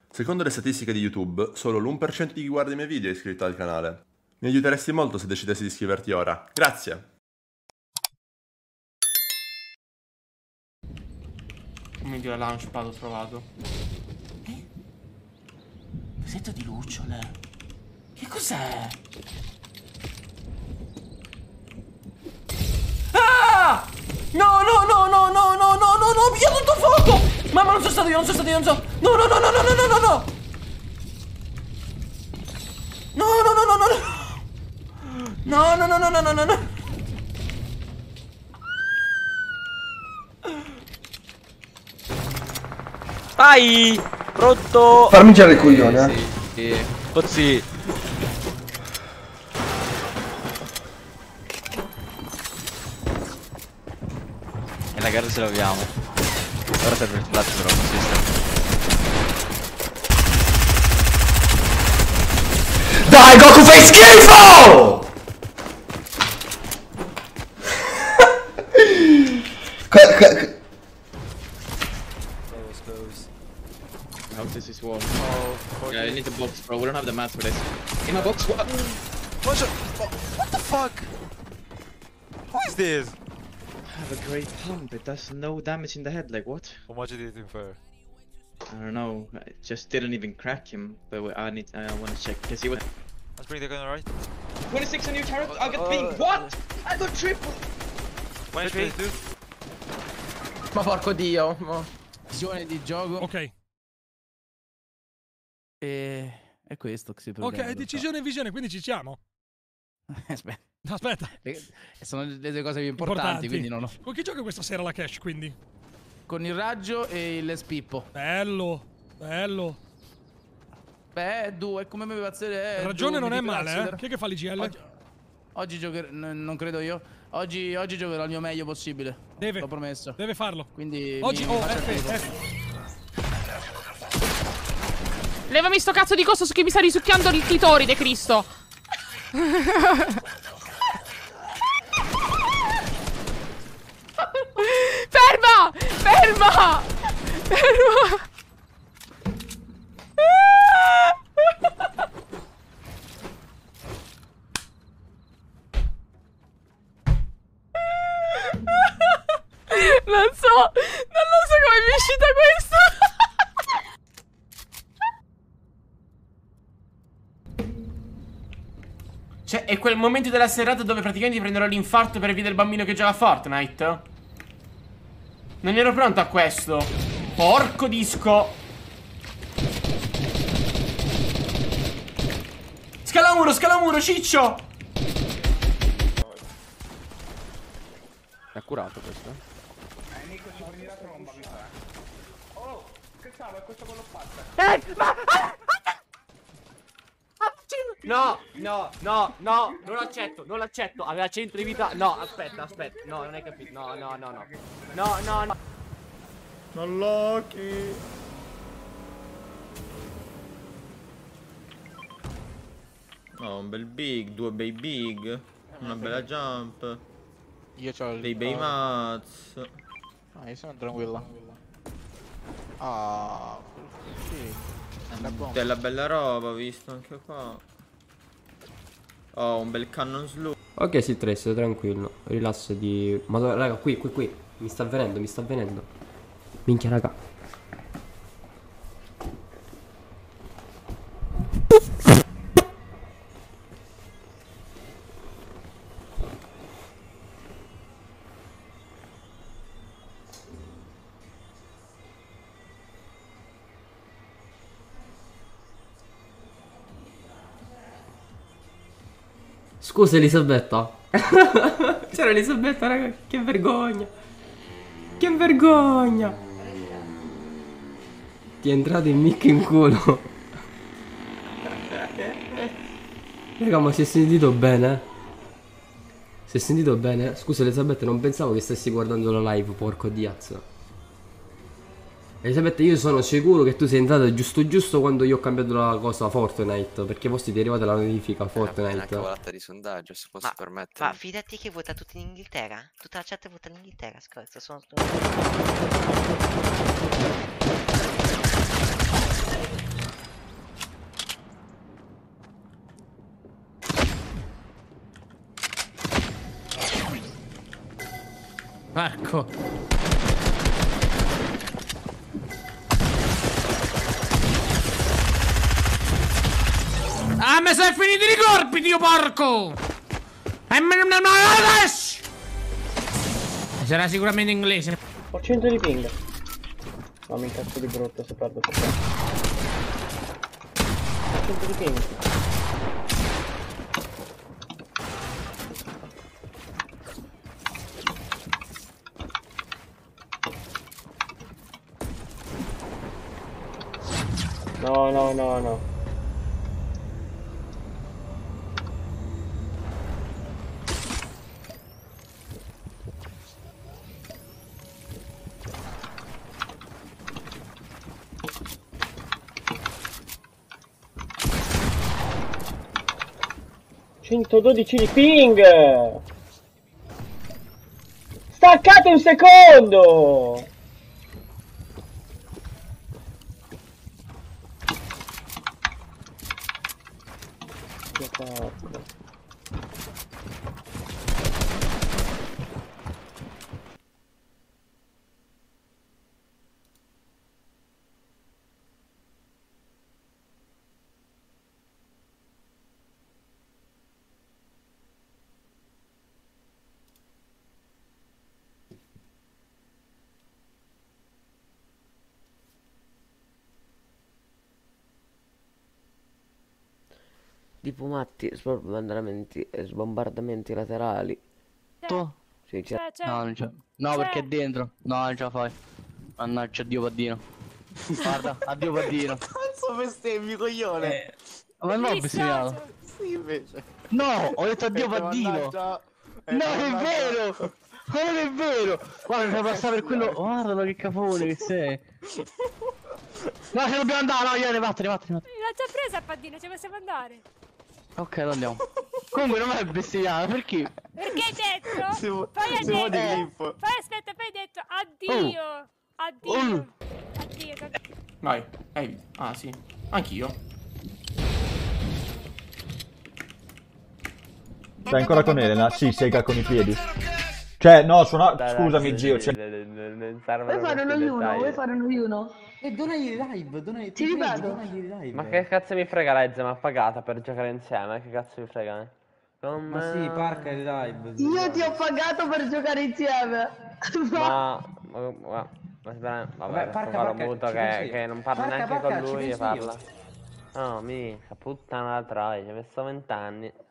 Secondo le statistiche di YouTube, solo l'1% di chi guarda i miei video è iscritto al canale. Mi aiuteresti molto se decidessi di iscriverti ora. Grazie! Come Dio, la launchpad ho trovato. Pezzetto di lucciole. Che cos'è? Ah! No, no, no, no, no, no, no, no, no, via tutto fuoco! Mamma, non sono stato io, non sono stato io, non so. No, no, no, no, no, no, no, no, no. No, no, no, no, no, no. No, no, no, no, no, no, no, no. Vai! Pronto! Farmi girare il coglione, Sì. Così. E la gara ce l'abbiamo. Ora serve il flash però non si Dai, Goku, fai schifo! How this is wall. Oh, yeah, I need the box, bro. We don't have the mats for this. In my box, what? What the fuck? Who is this? I have a great pump. It does no damage in the head. Like what? How much did it infer? I don't know. I just didn't even crack him. But I want to check because he was. Let's bring the gun, alright? 26 on you, turret. I got ping. What? I got triple. 22. Ma porco dio. Visione di gioco. Ok. È questo che si prende. Ok, decisione e visione, quindi ci siamo. Aspetta. Aspetta. Sono le due cose più importanti, quindi non ho. Con chi gioca questa sera la cash, quindi? Con il raggio e il spippo. Bello, bello. Beh, due, come mi pazzere. Ragione non è male, eh? Chi è che fa l'IGL? Oggi giocherò, non credo io. Oggi giocherò il mio meglio possibile. Deve. L'ho promesso. Deve farlo. Quindi oggi, F. Levami sto cazzo di coso su che mi sta risucchiando il clitoride, Cristo. Ferma! Ferma! Ferma! Non so come mi è uscita questa. Cioè, è quel momento della serata dove praticamente prenderò l'infarto per via del bambino che gioca a Fortnite. Non ero pronto a questo. Porco disco. Scala muro, ciccio. È curato questo? Nico, ci prendi la tromba, mi sa. Oh, che cavolo, è questo quello fatta. No, non l'accetto, aveva 100 di vita. No, aspetta, no, non hai capito. No. Non Loki. Oh, un bel big, due bei big, una bella jump. Io c'ho il... Dei bei mats. Ah, io sono tranquilla. Ah, sì. Della bella roba, ho visto anche qua. Oh, un bel cannon slow. Ok, sì, Trace, tranquillo. Rilassati. Ma raga, qui. Mi sta avvenendo. Minchia, raga. Scusa Elisabetta. C'era Elisabetta, raga. Che vergogna. Che vergogna. Ti è entrato il mic in culo. Raga, ma si è sentito bene? Si è sentito bene? Scusa Elisabetta, non pensavo che stessi guardando la live, porco diazzo. Elisabetta, io sono sicuro che tu sei entrata giusto quando io ho cambiato la cosa Fortnite, perché poi ti è arrivata la notifica Fortnite. Una cavolata di sondaggio, se posso permettere. Ma fidati che vota tutti in Inghilterra? Tutta la chat vota in Inghilterra, scherzo, sono... Porco. Ah, mi sono finiti i corpi, dio porco! E me ne adesso! Sarà sicuramente inglese. Ho 100 di ping. No, mi incazzo di brutto se perdo per te. Ho 100 di ping. No, no, no, no. $112 di ping! Staccate un secondo! Che cazzo. Di fumati, sbombardamenti laterali. Sì, c'è. No, non c'è. No, perché è dentro. No, non ce la fai. Mannaggia, addio paddino. Guarda, addio paddino. Cazzo bestemmi, coglione. Ma no, ho bestemmiato. Sì, invece. No, ho detto addio paddino. No, è vero. Ma non è vero. Guarda, mi passa per quello. Guarda che capone che sei. No, ce dobbiamo andare, no, Iene, vattene. L'ha già presa a paddino, ci possiamo andare. Ok, lo andiamo. Comunque non è bestemmiato, perché? Perché hai detto? Poi hai detto. Poi aspetta, poi hai detto addio. Addio. Addio. Vai, ah sì, anch'io. Stai ancora con Elena? Sì, sega con i piedi. Cioè, no, scusami, zio. Non serve. Vuoi fare uno io uno? E donagli live, Ti ripeto. Ma che cazzo mi frega Lezza, ma pagata per giocare insieme? Che cazzo mi frega? Ma sì, parca il live. Io ti ho pagato per giocare insieme. Vabbè, parla muto che non parla neanche con lui e parla. No, mica, puttana la troia, ci ho messo 20 anni.